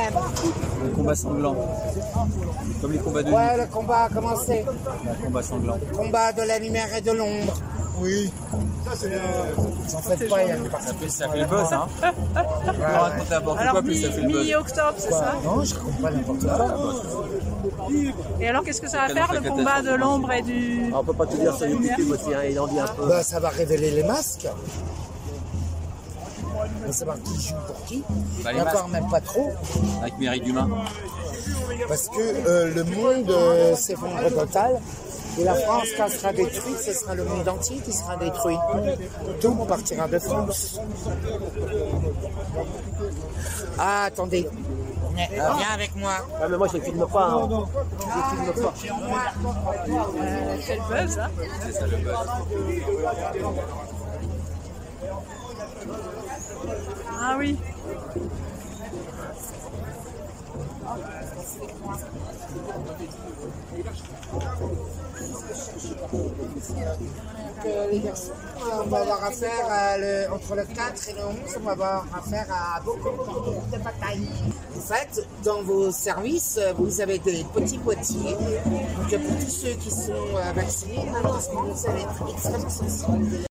même. Le combat sanglant. Comme les combats de nuit. Ouais, le combat a commencé. Le combat sanglant. Le combat de la lumière et de l'ombre. Oui. J'en faites pas, il y a une partie. Ça fait le buzz, hein. On raconte n'importe quoi, plus ça fait le buzz. Mi-octobre, c'est ça? Non, je raconte pas n'importe quoi. Et alors, qu'est-ce que ça va faire, le combat de l'ombre et du... On peut pas te dire sur YouTube aussi, hein, il en dit un peu. Bah, ça va révéler les masques. On va savoir qui joue pour qui. Bah, les Et encore masques. même pas trop. Avec Mairie Dumas. Parce que le monde s'effondre total. Et la France, quand elle sera détruite, ce sera le monde entier qui sera détruit. Tout partira de France. Ah, attendez. Viens avec moi. Ah, mais moi je ne filme pas. Hein. Je filme pas. Quel buzz, hein? C'est ça le buzz. Ah oui. Les garçons, on va avoir affaire entre le 4 et le 11, on va avoir affaire à beaucoup de batailles. En fait, dans vos services, vous avez des petits boîtiers. Donc pour tous ceux qui sont vaccinés, malheureusement, vous allez être extrêmement sensibles.